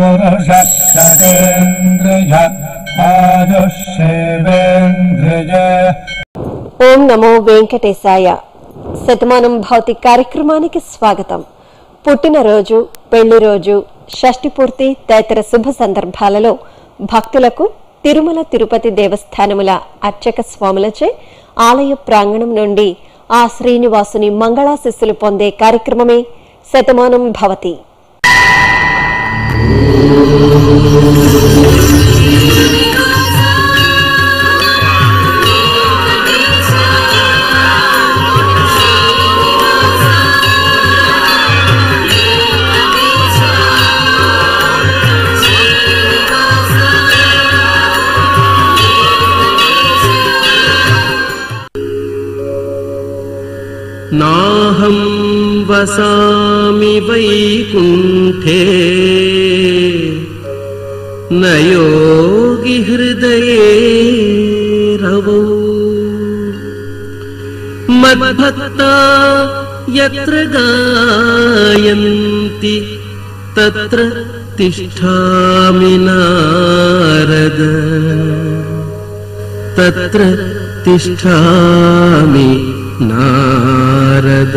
ఓం నమో వెంకటేశాయ. శతమానంభవతి కార్యక్రమానికి స్వాగతం. పుట్టినరోజు, పెళ్లి రోజు, షష్ఠి పూర్తి తదితర శుభ సందర్భాలలో భక్తులకు తిరుమల తిరుపతి దేవస్థానముల అర్చక స్వాములచే ఆలయ ప్రాంగణం నుండి ఆ శ్రీనివాసుని మంగళాశిస్సులు పొందే కార్యక్రమమే శతమానంభవతి. नाहं वसामि वैकुण्ठे न योगी हृदये रवौ मद्भक्ता यत्र गायन्ति तत्र तिष्ठामि नारद तत्र तिष्ठामि नारद.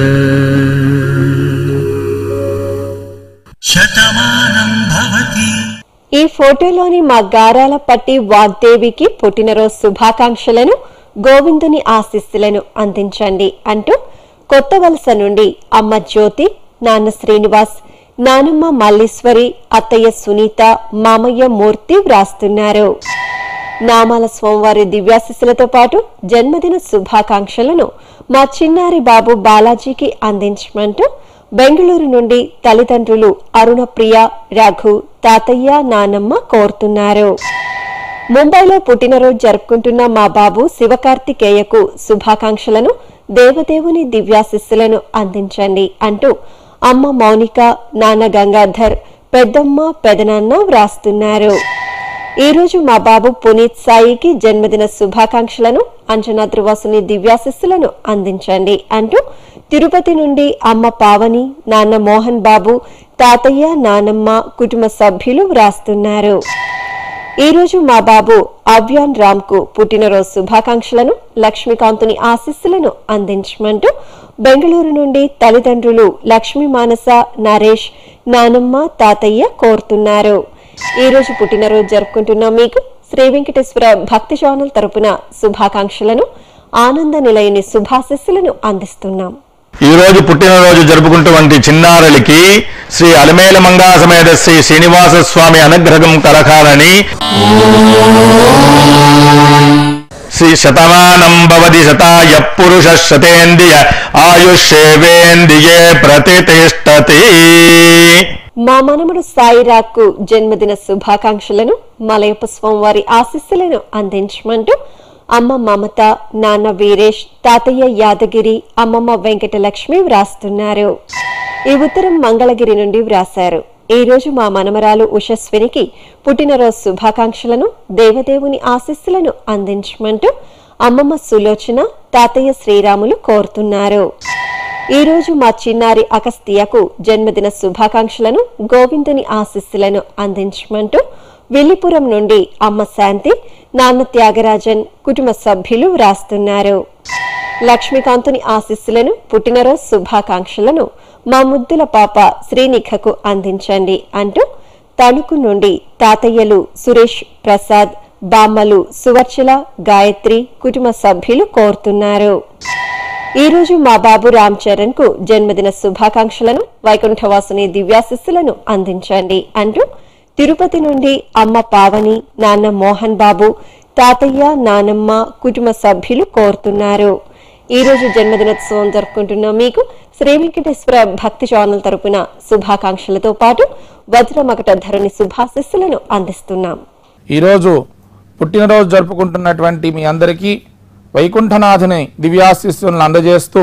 శతమానంభవతి. ఈ ఫోటోలోని మా గారాల పట్టి వాగ్దేవికి పుట్టినరోజు శుభాకాంక్షలను, గోవిందుని ఆశీస్సులను అందించండి అంటూ కొత్త వలస నుండి అమ్మ జ్యోతి, నాన్న శ్రీనివాస్, నానమ్మ మల్లీశ్వరి, అత్తయ్య సునీత, మామయ్య మూర్తి వ్రాస్తున్నారు. నామాల స్వామివారి దివ్యాశీస్సులతో పాటు జన్మదిన శుభాకాంక్షలను మా చిన్నారి బాబు బాలాజీకి అందించమంటూ బెంగళూరు నుండి తల్లిదండ్రులు అరుణప్రియ, రఘు, తాతయ్య, నానమ్మ కోరుతున్నారు. ముంబైలో పుట్టినరోజు జరుపుకుంటున్న మా బాబు శివకార్తికేయకు శుభాకాంక్షలను, దేవదేవుని దివ్యాశీస్సులను అందించండి అంటూ అమ్మ మౌనిక, నాన్న గంగాధర్, పెద్దమ్మ, పెదనాన్న వ్రాస్తున్నారు. ఈ రోజు మా బాబు పునీత్ సాయికి జన్మదిన శుభాకాంక్షలను, అంజనాద్రివాసుని దివ్యాశిస్సులను అందించండి అంటూ తిరుపతి నుండి అమ్మ పావని, నాన్న మోహన్ బాబు, తాతయ్య, నానమ్మ, కుటుంబ సభ్యులు వ్రాస్తున్నారు. ఈ రోజు మా బాబు అవ్యాన్ రామ్ కు పుట్టినరోజు శుభాకాంక్షలను, లక్ష్మీకాంతుని ఆశీస్సులను అందించమంటూ బెంగళూరు నుండి తల్లిదండ్రులు లక్ష్మీ మానస, నరేష్, నానమ్మ, తాతయ్య కోరుతున్నారు. ఈ రోజు పుట్టినరోజు జరుపుకుంటున్న మీకు శ్రీ వెంకటేశ్వర భక్తి ఛానల్ తరపున శుభాకాంక్షలను, ఆనంద నిలయని శుభాశిస్సులను అందిస్తున్నాం. ఈ రోజు పుట్టినరోజు జరుపుకుంటున్న చిన్నారులకి శ్రీ అలమేల మంగా సమేత శ్రీ శ్రీనివాస స్వామి అనుగ్రహం కలకాలని శ్రీ శతమానంభవతి శతాయ పురుష శతేంద్రియ ఆయుష్యేవేంద్రియే ప్రతిష్టతి. మా మనముడు సాయిరాకు జన్మదిన శుభాకాంక్షలను, మలయప్ప స్వామివారి ఆశీస్సులను అందించమంటూ అమ్మ మమత, నాన్న వీరేష్, తాతయ్య యాదగిరి, అమ్మమ్మ వెంకటలక్ష్మి వ్రాస్తున్నారు. ఈ ఉత్తరం మంగళగిరి నుండి వ్రాశారు. ఈ రోజు మా మనమరాలు ఉషస్వినికి పుట్టినరోజు శుభాకాంక్షలను, దేవదేవుని ఆశీస్సులను అందించమంటూ అమ్మమ్మ సులోచన, తాతయ్య శ్రీరాములు కోరుతున్నారు. ఈ రోజు మా చిన్నారి అగస్తియకు జన్మదిన శుభాకాంక్షలను, గోవిందుని ఆశీస్సులను అందించమంటూ విల్లిపురం నుండి అమ్మ శాంతి, నాన్న త్యాగరాజన్, కుటుంబ సభ్యులు వ్రాస్తున్నారు. లక్ష్మీకాంతుని ఆశీస్సులను, పుట్టినరోజు శుభాకాంక్షలను మా ముద్దుల పాప శ్రీనిఖకు అందించండి అంటూ తణుకు నుండి తాతయ్యలు సురేష్, ప్రసాద్, బామ్మలు సువర్చల, గాయత్రి, కుటుంబ సభ్యులు కోరుతున్నారు. ఈ రోజు మా బాబు రామ్ చరణ్ కు జన్మదిన శుభాకాంక్షలను, వైకుంఠవాసుని దివ్యాశిస్సులను అందించండి అంటూ తిరుపతి నుండి అమ్మ పావని, నాన్న మోహన్ బాబు, తాతయ్య, నానమ్మ, కుటుంబ సభ్యులు కోరుతున్నారు. ఈ రోజు జన్మదినోత్సవం జరుపుకుంటున్న మీకు శ్రీ వెంకటేశ్వర భక్తి ఛానల్ తరపున శుభాకాంక్షలతో పాటు వజ్రమకట ధరణి శుభాశిస్సులను అందిస్తున్నాం. ఈరోజు పుట్టినరోజు జరుపుకుంటున్నటువంటి మీ అందరికీ వైకుంఠనాథుని దివ్యాశిస్సులను అందజేస్తూ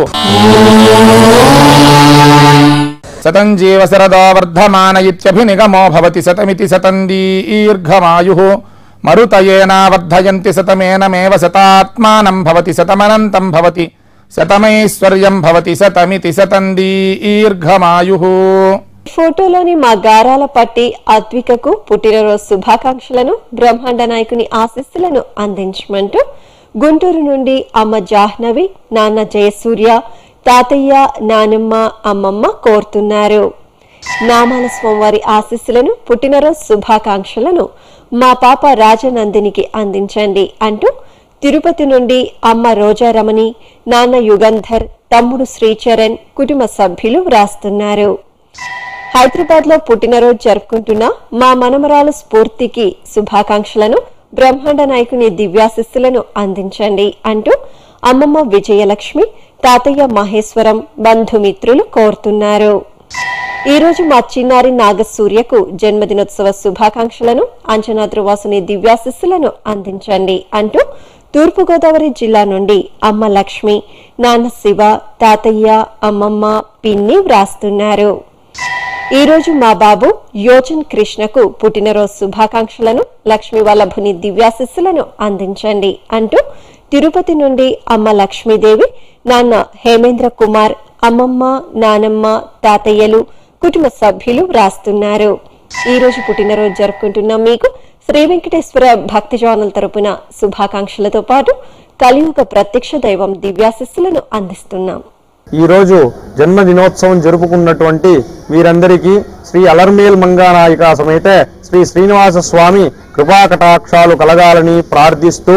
శతం జీవ శరదో వర్ధమాన ఇత్యభినిగమో భవతి శతమితి శతం దీర్ఘమాయుః మరుతయేన వర్ధయంతి శతమేనమేవ శతాత్మానం భవతి శతమనంతం భవతి శతమైశ్వర్యం భవతి శతమితి శతం దీర్ఘమాయుః. ఫోటోలోని మా గారాల పట్టి అద్వికకు పుట్టినరోజు శుభాకాంక్షలను, బ్రహ్మాండ నాయకుని ఆశీస్సులను అందించమంటూ గుంటూరు నుండి అమ్మ జాహ్నవి, నాన్న జయసూర్య, తాతయ్య, నానమ్మ, అమ్మమ్మ కోరుతున్నారు. నామాల స్వామివారి ఆశీస్సులను, పుట్టినరోజు శుభాకాంక్షలను మా పాప రాజనందినికి అందించండి అంటూ తిరుపతి నుండి అమ్మ రోజారమణి, నాన్న యుగంధర్, తమ్ముడు శ్రీచరణ్ కుటుంబ సభ్యులు వ్రాస్తున్నారు. హైదరాబాద్ లో పుట్టినరోజు జరుపుకుంటున్న మా మనమరాలు స్ఫూర్తికి శుభాకాంక్షలను, బ్రహ్మాండ నాయకుని దివ్యాశిస్సులను అందించండి అంటూ అమ్మమ్మ విజయలక్ష్మి, తాతయ్య మహేశ్వరం, బంధుమిత్రులు కోరుతున్నారు. ఈ రోజు మా చిన్నారి నాగసూర్యకు జన్మదినోత్సవ శుభాకాంక్షలను, అంజనాద్రివాసుని దివ్యాశిస్సులను అందించండి అంటూ తూర్పుగోదావరి జిల్లా నుండి అమ్మ లక్ష్మి, నాన్న శివ, తాతయ్య, అమ్మమ్మ, పిన్ని వ్రాస్తున్నారు. ఈ రోజు మా బాబు యోజన్ కృష్ణకు పుట్టినరోజు శుభాకాంక్షలను, లక్ష్మీ వల్లభుని దివ్యాశిస్సులను అందించండి అంటూ తిరుపతి నుండి అమ్మ లక్ష్మీదేవి, నాన్న హేమేంద్ర కుమార్, అమ్మమ్మ, నానమ్మ, తాతయ్యలు కుటుంబ సభ్యులు వ్రాస్తున్నారు. ఈ రోజు పుట్టినరోజు జరుపుకుంటున్న మీకు శ్రీ వెంకటేశ్వర భక్తి ఛానల్ తరపున శుభాకాంక్షలతో పాటు కలియుగ ప్రత్యక్ష దైవం దివ్యాశిస్సులను అందిస్తున్నాం. ఈ రోజు జన్మదినోత్సవం జరుపుకున్నటువంటి వీరందరికీ శ్రీ అలర్మేల్ మంగానాయిక సమేత శ్రీ శ్రీనివాస స్వామి కృపా కటాక్షాలు కలగాలని ప్రార్థిస్తూ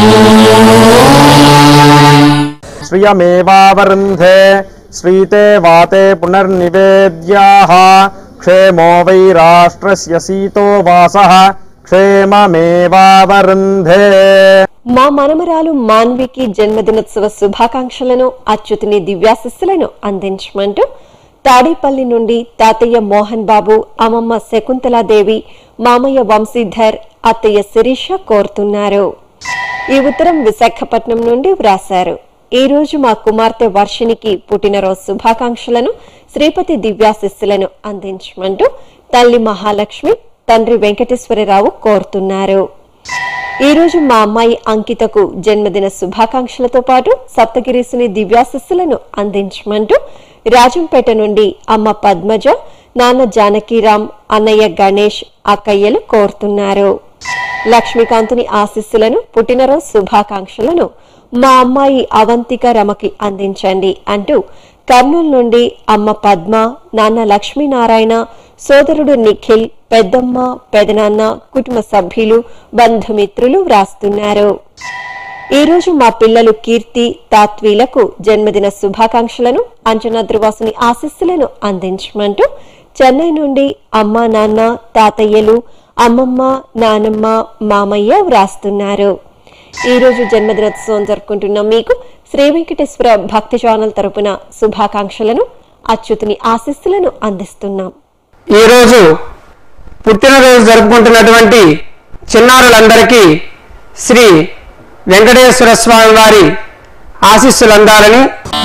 శ్రియమేవావరుంధే శ్రీతే వాతే పునర్నివేద్యాః క్షేమో వై రాష్ట్రస్య సీతో వాసః క్షేమమేవావరుంధే. మా మనమరాలు మాన్వికి జన్మదినోత్సవ శుభాకాంక్షలను, అచ్యుతుని దివ్యాశిస్సులను అందించమంటూ తాడేపల్లి నుండి తాతయ్య మోహన్ బాబు, అమ్మమ్మ శకుంతలాదేవి, మామయ్య వంశీధర్, అత్తయ్య శిరీష కోరుతున్నారు. ఈ ఉత్తరం విశాఖపట్నం నుండి వ్రాశారు. ఈ రోజు మా కుమార్తె వర్షినికి పుట్టినరోజు శుభాకాంక్షలను, శ్రీపతి దివ్యాశిస్సులను అందించమంటూ తల్లి మహాలక్ష్మి, తండ్రి వెంకటేశ్వరరావు కోరుతున్నారు. ఈ రోజు మా అమ్మాయి అంకితకు జన్మదిన శుభాకాంక్షలతో పాటు సప్తగిరీసుని దివ్యాశిస్సులను అందించమంటూ రాజంపేట నుండి అమ్మ పద్మజ, నాన్న జానకీరాం, అన్నయ్య గణేష్, అక్కయ్యలు కోరుతున్నారు. లక్ష్మీకాంతుని ఆశీస్సులను, పుట్టినరోజు శుభాకాంక్షలను మా అమ్మాయి అవంతిక రమకి అందించండి అంటూ కర్నూలు నుండి అమ్మ పద్మ, నాన్న లక్ష్మీనారాయణ, సోదరుడు నిఖిల్, పెద్దమ్మ, పెదనాన్న కుటుంబ సభ్యులు, బంధుమిత్రులు వ్రాస్తున్నారు. ఈ రోజు మా పిల్లలు కీర్తి, తాత్వీలకు జన్మదిన శుభాకాంక్షలను, అంజనాద్రివాసుని ఆశీస్సులను అందించమంటూ చెన్నై నుండి అమ్మ, నాన్న, తాతయ్యలు, అమ్మమ్మ, నానమ్మ, మామయ్య వ్రాస్తున్నారు. ఈ రోజు జన్మదినోత్సవం జరుపుకుంటున్న మీకు శ్రీ వెంకటేశ్వర భక్తి ఛానల్ తరపున శుభాకాంక్షలను, అచ్యుతుని ఆశీస్సులను అందిస్తున్నాం. ఈ రోజు పుట్టినరోజు జరుపుకుంటున్నటువంటి చిన్నారులందరికీ శ్రీ వెంకటేశ్వర స్వామి వారి ఆశీస్సులు అందాలని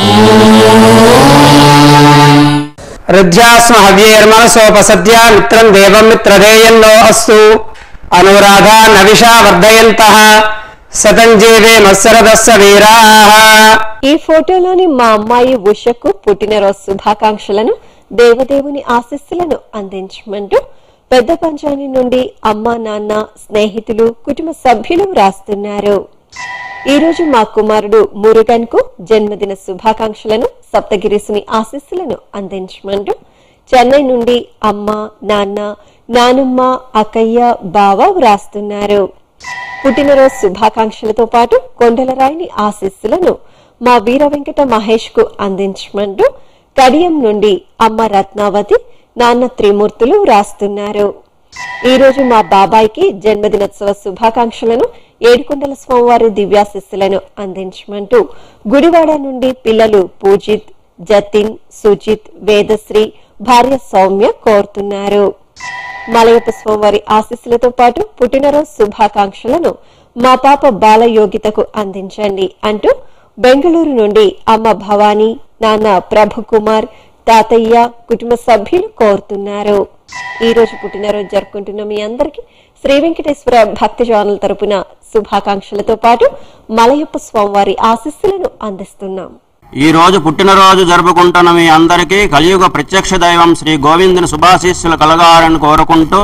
హృద్యాస్మ హవ్యేర్మనసోపసద్య మిత్రం దేవం మిత్రదేయన్నో అస్తు అనురాధ నవిషా వర్ధయంతః సతంజీవే మత్సరదస్స వీరాః. ఈ ఫోటోలోని మా అమ్మాయి ఉషకు పుట్టినరోజు శుభాకాంక్షలను, దేవదేవుని ఆశీస్సులను అందించమంటూ పెద్ద పంచాని నుండి అమ్మ, నాన్న, స్నేహితులు, కుటుంబ సభ్యులు వ్రాస్తున్నారు. ఈ రోజు మా కుమారుడు మురుగన్ కు జన్మదిన శుభాకాంక్షలను, సప్తగిరీసుని ఆశీస్సులను అందించమంటూ చెన్నై నుండి అమ్మ, నాన్న, నానమ్మ, అక్కయ్య, బావ వ్రాస్తున్నారు. పుట్టినరోజు శుభాకాంక్షలతో పాటు కొండలరాయిని ఆశీస్సులను మా వీర వెంకట మహేష్ కు అందించమంటూ కడియం నుండి అమ్మ రత్నావతి, నాన్న త్రిమూర్తులు వ్రాస్తున్నారు. ఈ రోజు మా బాబాయికి జన్మదినోత్సవ శుభాకాంక్షలను, ఏడుకొండల స్వామివారి దివ్యాశిస్సులను అందించమంటూ గుడివాడ నుండి పిల్లలు పూజిత్, జతిన్, సుజిత్, వేదశ్రీ, భార్య సౌమ్య కోరుతున్నారు. మలయప్ప స్వామివారి ఆశీస్సులతో పాటు పుట్టినరోజు శుభాకాంక్షలను మా పాప బాలయోగితకు అందించండి అంటూ బెంగళూరు నుండి అమ్మ భవానీ, నాన్న ప్రభుకుమార్, తాతయ్య, కుటుంబ సభ్యులు కోరుతున్నారు. ఈ రోజు పుట్టినరోజు జరుపుకుంటున్న మీ అందరికీ శ్రీ వెంకటేశ్వర భక్తి ఛానల్ తరపున శుభాకాంక్షలతో పాటు మలయప్ప స్వామివారి ఆశీస్సులను అందిస్తున్నాం. ఈ రోజు పుట్టినరోజు జరుపుకుంటున్న మీ అందరికీ కలియుగ ప్రత్యక్ష దైవం శ్రీ గోవిందుని శుభాశీస్సులు కలగాలని కోరుకుంటూ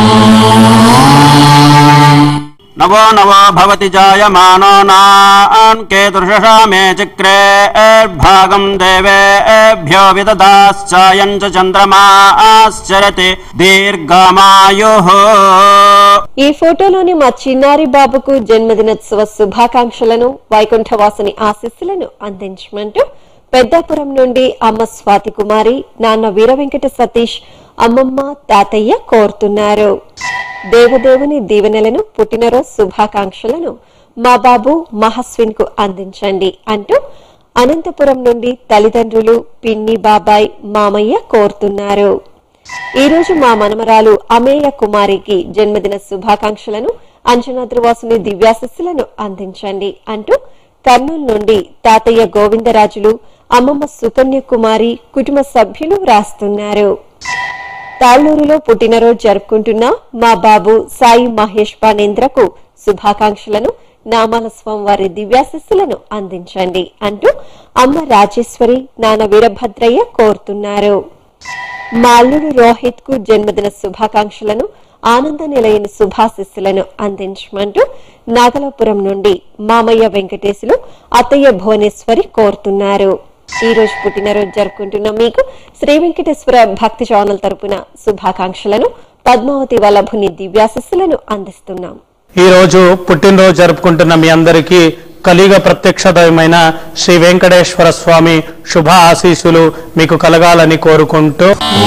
నవో నవో భవతి జాయమానో నాన్ కేతుర్షశామే చక్రే భాగం దేవేభ్యో విదదాశ్చాయం చ చంద్రమాశ్చరతి దీర్ఘమాయుః. ఈ ఫోటోలోని మా చిన్నారి బాబుకు జన్మదినోత్సవ శుభాకాంక్షలను వైకుంఠవాసుని ఆశీస్సులను అందించమంటూ పెద్దాపురం నుండి అమ్మ స్వాతి కుమారి, నాన్న వీర వెంకట సతీష్, అమ్మమ్మ, తాతయ్య కోరుతున్నారు. దేవదేవుని దీవెనలను, పుట్టినరోజు శుభాకాంక్షలను మా బాబు మహస్విన్ కు అందించండి అంటూ అనంతపురం నుండి తల్లిదండ్రులు, పిన్ని, బాబాయ్, మామయ్య కోరుతున్నారు. ఈ రోజు మా మనమరాలు అమేయ కుమారికి జన్మదిన శుభాకాంక్షలను, అంజనాద్రివాసుని దివ్యాశస్సులను అందించండి అంటూ కర్నూలు నుండి తాతయ్య గోవిందరాజులు, అమ్మమ్మ సుకన్య కుమారి, కుటుంబ సభ్యులు వ్రాస్తున్నారు. తాళ్లూరులో పుట్టినరోజు జరుపుకుంటున్న మా బాబు సాయి మహేష్ పానేంద్రకు శుభాకాంక్షలను, నామాల స్వామివారి దివ్యాశస్సులను అందించండి అంటూ అమ్మ రాజేశ్వరి, నాన్న వీరభద్రయ్య కోరుతున్నారు. మా అల్లుడు రోహిత్ కు జన్మదిన శుభాకాంక్షలను, ఆనంద నిలయని శుభాశిస్సులను అందించమంటూ నాగలాపురం నుండి మామయ్య వెంకటేశులు, అత్తయ్య భువనేశ్వరి కోరుతున్నారు. ఈ రోజు పుట్టినరోజు జరుపుకుంటున్న మీకు శ్రీ వెంకటేశ్వర భక్తి ఛానల్ తరపున శుభాకాంక్షలను, పద్మావతి వల్లభుని దివ్యాశస్సులను అందిస్తున్నాం. ఈ రోజు పుట్టినరోజు జరుపుకుంటున్న మీ అందరికీ కలియుగ ప్రత్యక్ష దైవమైన శ్రీ వెంకటేశ్వర స్వామి శుభ ఆశీస్సులు మీకు కలగాలని కోరుకుంటూ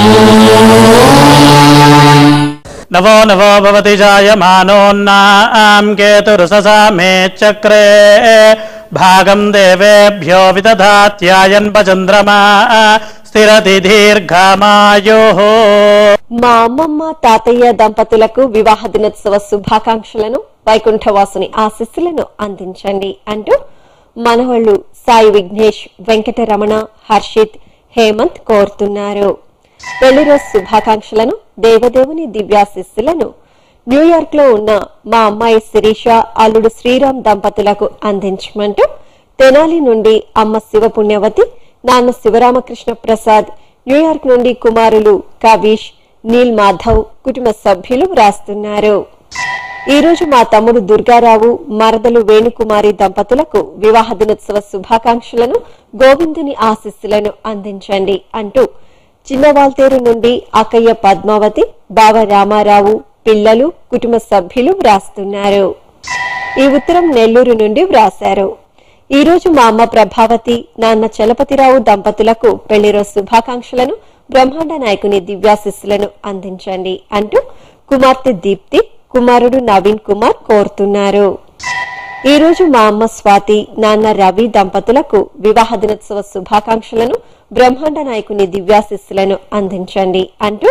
నవో నవో భవతి జాయమానోన్నాం కేతుర్షశామే చక్రే భాగం దేవేభ్యో విదధాత్యాయన్ప చంద్రమా స్థిరతి దీర్ఘమాయుః. మా అమ్మమ్మ, తాతయ్య దంపతులకు వివాహ దినోత్సవ శుభాకాంక్షలను, వైకుంఠవాసుని ఆశీస్సులను అందించండి అంటూ మనవళ్లు సాయి విఘ్నేష్, వెంకటరమణ, హర్షిత్, హేమంత్ కోరుతున్నారు. పెళ్లిరోజు శుభాకాంక్షలను, దేవదేవుని దివ్యాశీస్సులను న్యూయార్క్ లో ఉన్న మా అమ్మాయి శిరీష, అల్లుడు శ్రీరామ్ దంపతులకు అందించమంటూ తెనాలి నుండి అమ్మ శివపుణ్యవతి, నాన్న శివరామకృష్ణ ప్రసాద్, న్యూయార్క్ నుండి కుమారులు కవీష్, నీల్ మాధవ్, కుటుంబ సభ్యులు వ్రాస్తున్నారు. ఈ రోజు మా తమ్ముడు దుర్గారావు, మరదలు వేణుకుమారి దంపతులకు వివాహ దినోత్సవ శుభాకాంక్షలను, గోవిందుని ఆశీస్సులను అందించండి అంటూ చిన్నవాల్తేరు నుండి అక్కయ్య పద్మావతి, బావ రామారావు, పిల్లలు, కుటుంబ సభ్యులు వ్రాస్తున్నారు. ఈ ఉత్తరం నెల్లూరు నుండి వ్రాశారు. ఈ రోజు మా అమ్మ ప్రభావతి, నాన్న చలపతిరావు దంపతులకు పెళ్లిరోజు శుభాకాంక్షలను, బ్రహ్మాండ నాయకుని దివ్యాశిస్సులను అందించండి అంటూ కుమార్తె దీప్తి, కుమారుడు నవీన్ కుమార్ కోరుతున్నారు. ఈ రోజు మా అమ్మ స్వాతి, నాన్న రవి దంపతులకు వివాహ దినోత్సవ శుభాకాంక్షలను, బ్రహ్మాండ నాయకుని దివ్యాశిస్సులను అందించండి అంటూ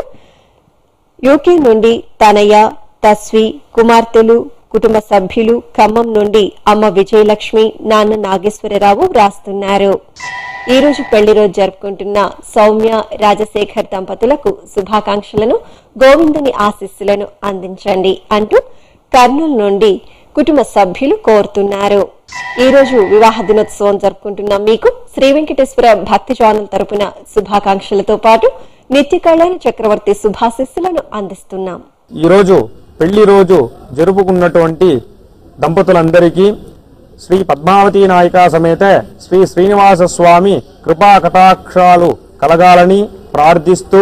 యూకే నుండి తనయ, తస్వి, కుమార్తెలు, కుటుంబ సభ్యులు, ఖమ్మం నుండి అమ్మ విజయలక్ష్మి, నాన్న నాగేశ్వరరావు వ్రాస్తున్నారు. ఈ రోజు పెళ్లిరోజు జరుపుకుంటున్న సౌమ్య, రాజశేఖర్ దంపతులకు శుభాకాంక్షలను, గోవిందుని ఆశీస్సులను అందించండి అంటూ కర్నూలు నుండి కుటుంబ సభ్యులు కోరుతున్నారు. ఈ రోజు వివాహ దినోత్సవం జరుపుకుంటున్న మీకు శ్రీ వెంకటేశ్వర భక్తి ఛానల్ తరపున శుభాకాంక్షలతో పాటు నిత్య కళ్యాణ చక్రవర్తి శుభాశీస్సులను అందిస్తున్నాం. ఈరోజు పెళ్లి రోజు జరుపుకున్నటువంటి దంపతులందరికీ శ్రీ పద్మావతి నాయిక సమేత శ్రీ శ్రీనివాస స్వామి కృపా కటాక్షాలు కలగాలని ప్రార్థిస్తూ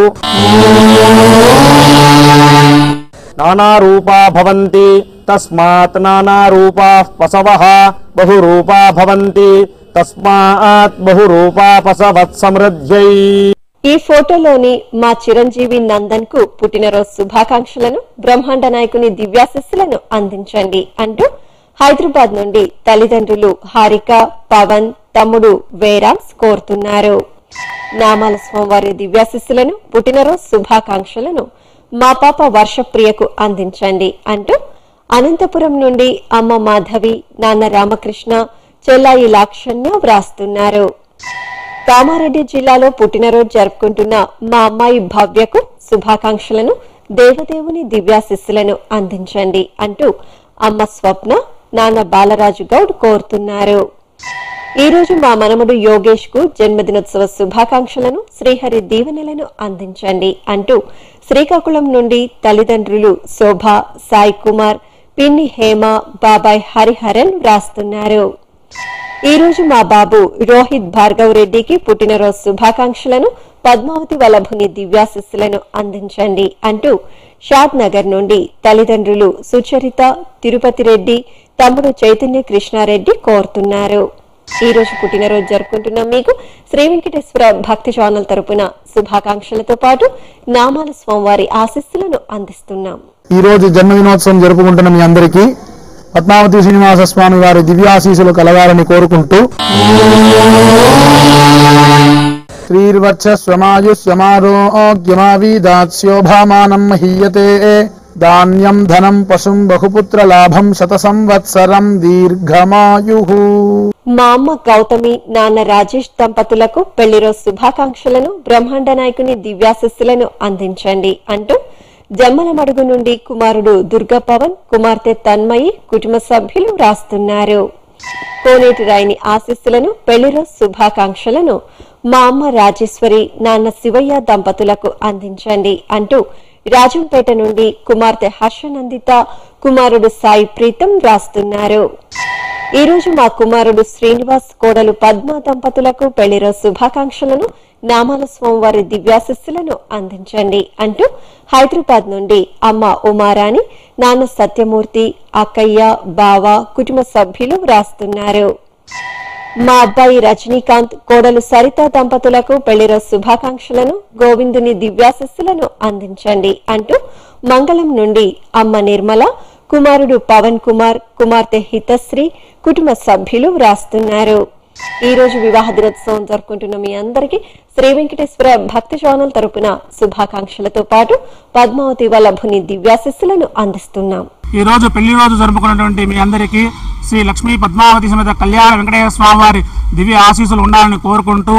నానా రూపా భవంతి తస్మాత్ నానా రూపా పసవః బహురూపా భవంతి తస్మాత్ బహురూపా పసవత్ సమృద్ధ్యై. ఈ ఫోటోలోని మా చిరంజీవి నందన్ కు పుట్టినరోజు శుభాకాంక్షలను, బ్రహ్మాండ నాయకుని దివ్యాశస్సులను అందించండి అంటూ హైదరాబాద్ నుండి తల్లిదండ్రులు హారిక, పవన్, తమ్ముడు వేరామ్స్ కోరుతున్నారు. నామాల స్వామివారి దివ్యాశస్సులను, పుట్టినరోజు శుభాకాంక్షలను మా పాప వర్షప్రియకు అందించండి అంటూ అనంతపురం నుండి అమ్మ మాధవి, నాన్న రామకృష్ణ, చెల్లాయి లాక్షణ్య వ్రాస్తున్నారు. కామారెడ్డి జిల్లాలో పుట్టినరోజు జరుపుకుంటున్న మా అమ్మాయి భవ్యకు శుభాకాంక్షలను, దేవదేవుని దివ్యాశిస్సులను అందించండి అంటూ అమ్మ స్వప్న, నాన్న బాలరాజు గౌడ్ కోరుతున్నారు. ఈ రోజు మా మనముడు యోగేష్ కు జన్మదినోత్సవ శుభాకాంక్షలను, శ్రీహరి దీవెనలను అందించండి అంటూ శ్రీకాకుళం నుండి తల్లిదండ్రులు శోభ, సాయి కుమార్, పిన్ని హేమ, బాబాయ్ హరిహరన్ వ్రాస్తున్నారు. ఈ రోజు మా బాబు రోహిత్ భార్గవ్ రెడ్డికి పుట్టినరోజు శుభాకాంక్షలను, పద్మావతి వల్లభుని దివ్యాశిస్సులను అందించండి అంటూ షాద్ నగర్ నుండి తల్లిదండ్రులు సుచరిత, తిరుపతి రెడ్డి, తమ్ముడు చైతన్య కృష్ణారెడ్డి కోరుతున్నారు. ఈ రోజు పుట్టినరోజు జరుపుకుంటున్న మీకు శ్రీ వెంకటేశ్వర భక్తి ఛానల్ తరపున శుభాకాంక్షలతో పాటు నామాల స్వామివారి ఆశీస్సులను అందిస్తున్నాం. ఈ రోజు జన్మదినోత్సవం జరుపుకుంటున్న మీ అందరికీ పద్మావతి శ్రీనివాస స్వామి వారి దివ్యాశీసులు కలగాలని కోరుకుంటూ శ్రీర్వచ్చస్వమాయుష్యమారోగ్యమావీదాస్యోభామానం మహీయతే ధాన్యం ధనం పశుం బహుపుత్ర లాభం శత సంవత్సరం దీర్ఘమాయుః. మా అమ్మ గౌతమి, నాన్న రాజేష్ దంపతులకు పెళ్లిరోజు శుభాకాంక్షలను, బ్రహ్మాండ నాయకుని దివ్యాశిస్సులను అందించండి అంటూ జమ్మలమడుగు నుండి కుమారుడు దుర్గా పవన్, కుమార్తె తన్మయి, కుటుంబ సభ్యులు రాస్తున్నారు. కోనేటి రాయిని ఆశీస్సులను, పెళ్లిరోజు శుభాకాంక్షలను మా అమ్మ రాజేశ్వరి, నాన్న శివయ్య దంపతులకు అందించండి అంటూ రాజంపేట నుండి కుమార్తె హర్షనందిత, కుమారుడు సాయి ప్రీతం రాస్తున్నారు. ఈ రోజు మా కుమారుడు శ్రీనివాస్, కోడలు పద్మ దంపతులకు పెళ్లిరోజు శుభాకాంక్షలను, నామాల స్వామివారి దివ్యాశిస్సులను అందించండి అంటూ హైదరాబాద్ నుండి అమ్మ ఉమారాణి, నాన్న సత్యమూర్తి, అక్కయ్య, బావ, కుటుంబ సభ్యులు వ్రాస్తున్నారు. మా అబ్బాయి రజనీకాంత్, కోడలు సరిత దంపతులకు పెళ్లిరోజు శుభాకాంక్షలను, గోవిందుని దివ్యాశిస్సులను అందించండి అంటూ మంగళం నుండి అమ్మ నిర్మల, కుమారుడు పవన్ కుమార్, కుమార్తె హితశ్రీ, కుటుంబ సభ్యులు వ్రాస్తున్నారు. ఈ రోజు వివాహ దినోత్సవం జరుపుకుంటున్న మీ అందరికీ శ్రీ వెంకటేశ్వర భక్తి ఛానల్ తరపున శుభాకాంక్షలతో పాటు పద్మావతి వల్లభుని దివ్యాశిస్సులను అందిస్తున్నాం. ఈ రోజు పెళ్లి రోజు జరుపుకున్నటువంటి మీ అందరికీ శ్రీ లక్ష్మీ పద్మావతి సమేత కళ్యాణ వెంకటేశ్వర స్వామి వారి దివ్య ఆశీస్సులు ఉండాలని కోరుకుంటూ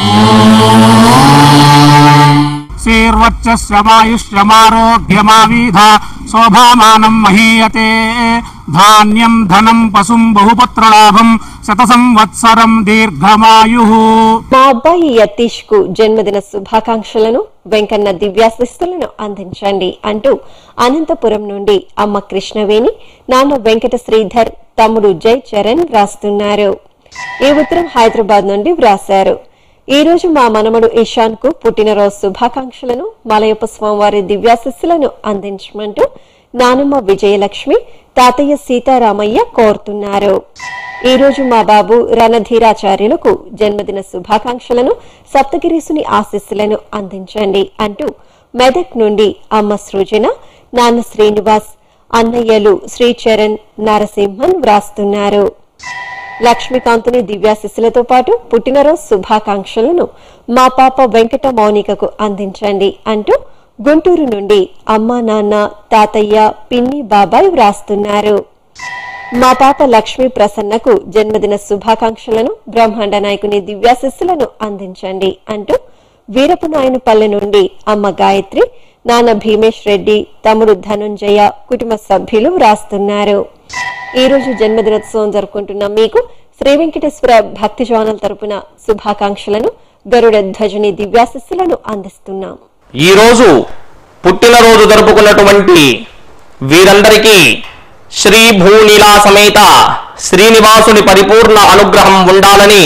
శ్రీర్వచ్చస్యమాయుష్యమారోగ్యమావీధా శోభామానం మహీయతే ధాన్యం ధనం పశుం బహుపుత్రలాభం శత సంవత్సరం దీర్ఘమాయుః. మా అబ్బాయి యతీష్ కు జన్మదిన శుభాకాంక్షలను, వెంకన్న దివ్యాశిస్సులను అందించండి అంటూ అనంతపురం నుండి అమ్మ కృష్ణవేణి, నాన్న వెంకట శ్రీధర్, తమ్ముడు జై చరణ్ వ్రాస్తున్నారు. ఈ ఉత్తరం హైదరాబాద్ నుండి వ్రాశారు. ఈ రోజు మా మనమడు ఇషాన్ కు పుట్టినరోజు శుభాకాంక్షలను, మలయప్ప స్వామివారి దివ్యాశిస్సులను అందించమంటూ నానమ్మ విజయలక్ష్మి, తాతయ్య సీతారామయ్య కోరుతున్నారు. ఈ రోజు మా బాబు రణధీరాచార్యులకు జన్మదిన శుభాకాంక్షలను, సప్తగిరీసుని ఆశీస్సులను అందించండి అంటూ మెదక్ నుండి అమ్మ సృజన, నాన్న శ్రీనివాస్, అన్నయ్యలు శ్రీచరణ్, నరసింహన్ వ్రాస్తున్నారు. లక్ష్మీకాంతుని దివ్యాశిస్సులతో పాటు పుట్టినరోజు శుభాకాంక్షలను మా పాప వెంకట మౌనికకు అందించండి అంటూ గుంటూరు నుండి అమ్మా, నాన్న, తాతయ్య, పిన్ని, బాబాయ్ వ్రాస్తున్నారు. మా పాప లక్ష్మీ ప్రసన్నకు జన్మదిన శుభాకాంక్షలను, బ్రహ్మాండ నాయకుని దివ్యాశిస్సులను అందించండి అంటూ వీరపునాయనపల్లె నుండి అమ్మ గాయత్రి, నాన్న భీమేష్ రెడ్డి, తమ్ముడు ధనుంజయ, కుటుంబ సభ్యులు వ్రాస్తున్నారు. ఈ రోజు జన్మదినోత్సవం జరుపుకుంటున్న మీకు శ్రీ వెంకటేశ్వర భక్తి ఛానల్ తరపున శుభాకాంక్షలను, గరుడ ధ్వజుని దివ్యాశిస్సులను అందిస్తున్నాం. ఈ రోజు పుట్టినరోజు జరుపుకున్నటువంటి వీరందరికీ శ్రీ భూనీలా సమేత శ్రీనివాసుని పరిపూర్ణ అనుగ్రహం ఉండాలని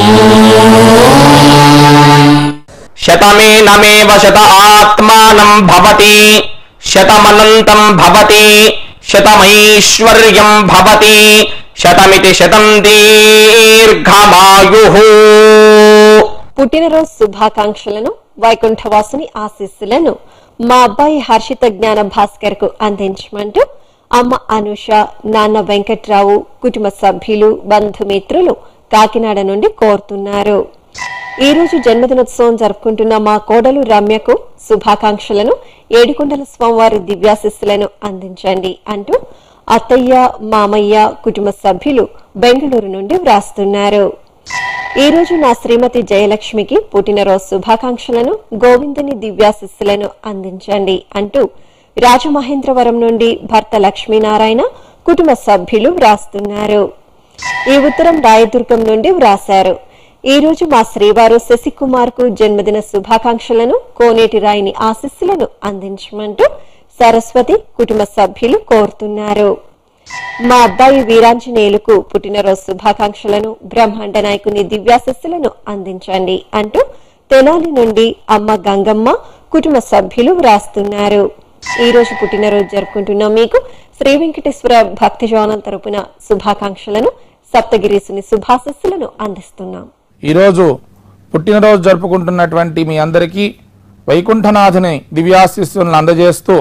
శతమేనమేవ శత ఆత్మానం భవతి శతమనంతం భవతి శతమైశ్వర్యం భవతి శతమితి శతం దీర్ఘమాయుః. పుట్టినరోజు శుభాకాంక్షలను, వైకుంఠవాసుని ఆశీస్సులను మా అబ్బాయి హర్షిత జ్ఞాన భాస్కర్ కు అందించమంటూ అమ్మ అనుష, నాన్న వెంకట్రావు, కుటుంబ సభ్యులు, బంధుమిత్రులు కాకినాడ నుండి కోరుతున్నారు. ఈ రోజు జన్మదినోత్సవం జరుపుకుంటున్న మా కోడలు రమ్యకు శుభాకాంక్షలను, ఏడుకొండల స్వామివారి దివ్యాశిస్సులను అందించండి అంటూ అత్తయ్య, మామయ్య, కుటుంబ సభ్యులు బెంగళూరు నుండి వ్రాస్తున్నారు. ఈ రోజు నా శ్రీమతి జయలక్ష్మికి పుట్టినరోజు శుభాకాంక్షలను, గోవిందుని దివ్యాశిస్సులను అందించండి అంటూ రాజమహేంద్రవరం నుండి భర్త లక్ష్మీనారాయణ, కుటుంబ సభ్యులు వ్రాస్తున్నారు. ఈ ఉత్తరం రాయదుర్గం నుండి వ్రాశారు. ఈ రోజు మా శ్రీవారు శశికుమార్ కు జన్మదిన శుభాకాంక్షలను, కోనేటి రాయిని ఆశీస్సులను అందించమంటూ సరస్వతి కుటుంబ సభ్యులు కోరుతున్నారు. మా అబ్బాయి వీరాంజనేయులకు పుట్టినరోజు శుభాకాంక్షలను, బ్రహ్మాండ నాయకుని దివ్యాశస్సులను అందించండి అంటూ తెనాలి నుండి అమ్మ గంగమ్మ కుటుంబ సభ్యులు వ్రాస్తున్నారు. ఈ రోజు పుట్టినరోజు జరుపుకుంటున్న మీకు శ్రీ వెంకటేశ్వర భక్తి ఛానల్ తరపున శుభాకాంక్షలను, సప్తగిరీసుని శుభాశస్సులను అందిస్తున్నాం. ఈరోజు పుట్టినరోజు జరుపుకుంటున్నటువంటి మీ అందరికీ వైకుంఠనాథుని దివ్యాశిస్సులను అందజేస్తూ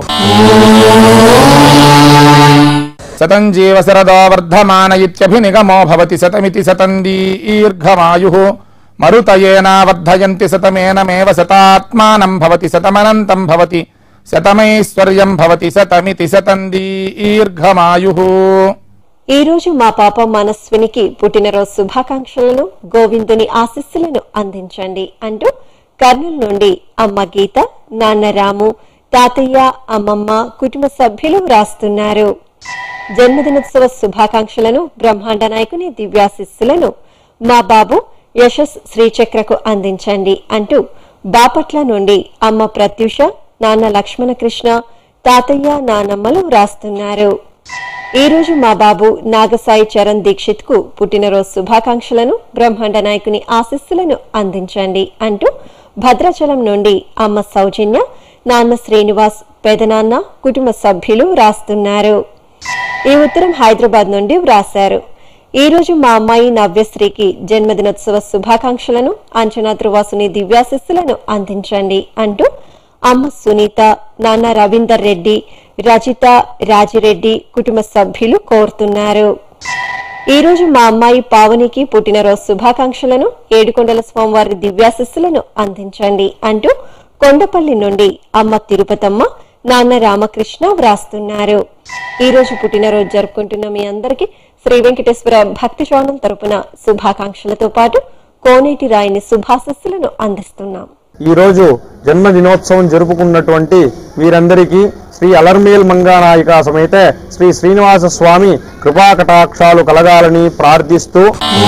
శతంజీవ శరదో వర్ధమాన ఇత్యభినిగమో భవతి శతమితి శతం దీర్ఘమాయుః మరుతయేనా వర్ధయంతి శతమేనమేవ శతాత్మానం భవతి శతమనంతం భవతి శతమైశ్వర్యం భవతి శతమితి శతం దీర్ఘమాయుః. ఈ రోజు మా పాప మనస్వినికి పుట్టినరోజు శుభాకాంక్షలను, గోవిందుని ఆశీస్సులను అందించండి అంటూ కర్నూలు నుండి అమ్మ గీత, నాన్న రాము, తాతయ్య, అమ్మమ్మ కుటుంబ సభ్యులు వ్రాస్తున్నారు. జన్మదినోత్సవ శుభాకాంక్షలను, బ్రహ్మాండ నాయకుని దివ్యాశిస్సులను మా బాబు యశస్ శ్రీచక్రకు అందించండి అంటూ బాపట్ల నుండి అమ్మ ప్రత్యూష, నాన్న లక్ష్మణకృష్ణ, తాతయ్య, నానమ్మలు వ్రాస్తున్నారు. ఈ రోజు మా బాబు నాగసాయి చరణ్ దీక్షిత్ కు పుట్టినరోజు శుభాకాంక్షలను, బ్రహ్మాండ నాయకుని ఆశీస్సులను అందించండి అంటూ భద్రాచలం నుండి అమ్మ సౌజన్య, నాన్న శ్రీనివాస్, పెదనాన్న కుటుంబ సభ్యులు వ్రాస్తున్నారు. ఈ ఉత్తరం హైదరాబాద్ నుండి వ్రాశారు. ఈ రోజు మా అమ్మాయి నవ్యశ్రీకి జన్మదినోత్సవ శుభాకాంక్షలను, అంచనా ధ్రువాసుని దివ్యాశిస్సులను అందించండి అంటూ అమ్మ సునీత, నాన్న రవీందర్ రెడ్డి, రజిత, రాజిరెడ్డి కుటుంబ సభ్యులు కోరుతున్నారు. ఈ రోజు మా అమ్మాయి పావనికి పుట్టినరోజు శుభాకాంక్షలను, ఏడుకొండల స్వామివారి దివ్యాశిస్సులను అందించండి అంటూ కొండపల్లి నుండి అమ్మ తిరుపతమ్మ, నాన్న రామకృష్ణ వ్రాస్తున్నారు. ఈ రోజు పుట్టినరోజు జరుపుకుంటున్న మీ అందరికీ శ్రీ వెంకటేశ్వర భక్తి ఛానల్ తరపున శుభాకాంక్షలతో పాటు కోనేటి రాయిని శుభాశస్సులను అందిస్తున్నాం. ఈ రోజు జన్మదినోత్సవం జరుపుకున్నటువంటి వీరందరికీ శ్రీ అలర్మేల్ మంగానాయిక సమేత శ్రీ శ్రీనివాస స్వామి కృపాకటాక్షాలు కలగాలని ప్రార్థిస్తూ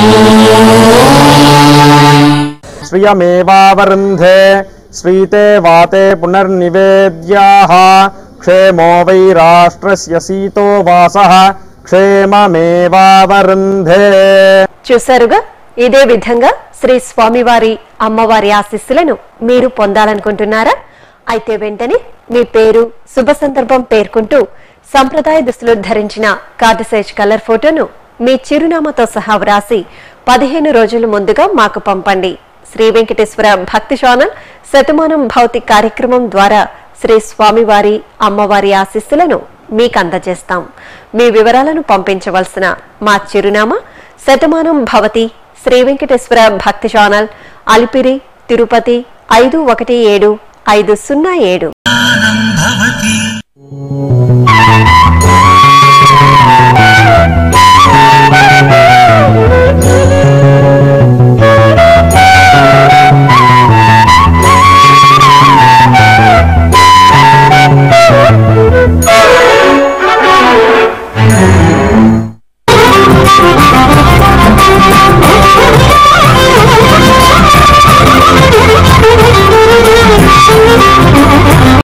శ్రియమేవావరుంధే శ్రీతే వాతే పునర్నివేద్యాః క్షేమో వై రాష్ట్రస్య సీతో వాసః క్షేమమేవావరుంధే. చూసారుగా, ఇదే విధంగా శ్రీ స్వామివారి, అమ్మవారి ఆశీస్సులను మీరు పొందాలనుకుంటున్నారా? అయితే వెంటనే మీ పేరు, శుభ సందర్భం పేర్కొంటూ సంప్రదాయ దుస్తులు ధరించిన కార్డు సైజ్ కలర్ ఫోటోను మీ చిరునామాతో సహా వ్రాసి 15 రోజుల ముందుగా మాకు పంపండి. శ్రీ వెంకటేశ్వర భక్తి ఛానల్ శతమానంభవతి కార్యక్రమం ద్వారా శ్రీ స్వామివారి, అమ్మవారి ఆశీస్సులను మీకు అందజేస్తాం. మీ వివరాలను పంపించవలసిన మా చిరునామా శతమానంభవతి, శ్రీ వెంకటేశ్వర భక్తి ఛానల్, అలిపిరి, తిరుపతి 517507.